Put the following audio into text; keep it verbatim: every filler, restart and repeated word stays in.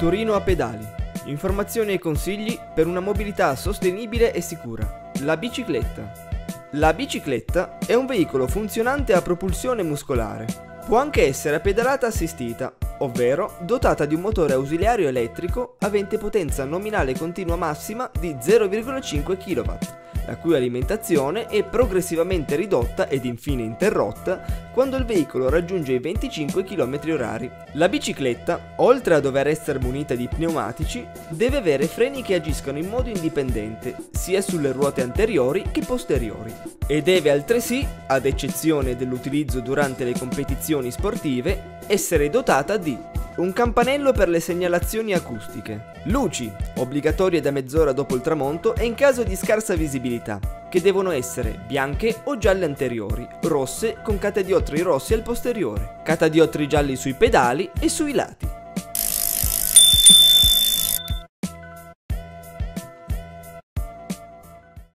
Torino a pedali. Informazioni e consigli per una mobilità sostenibile e sicura. La bicicletta. La bicicletta è un veicolo funzionante a propulsione muscolare. Può anche essere a pedalata assistita, ovvero dotata di un motore ausiliario elettrico avente potenza nominale continua massima di zero virgola cinque chilowatt, la cui alimentazione è progressivamente ridotta ed infine interrotta quando il veicolo raggiunge i venticinque chilometri orari. La bicicletta, oltre a dover essere munita di pneumatici, deve avere freni che agiscono in modo indipendente, sia sulle ruote anteriori che posteriori, e deve altresì, ad eccezione dell'utilizzo durante le competizioni sportive, essere dotata di un campanello per le segnalazioni acustiche, luci, obbligatorie da mezz'ora dopo il tramonto e in caso di scarsa visibilità, che devono essere bianche o gialle anteriori, rosse con catadioptri rossi al posteriore, catadioptri gialli sui pedali e sui lati.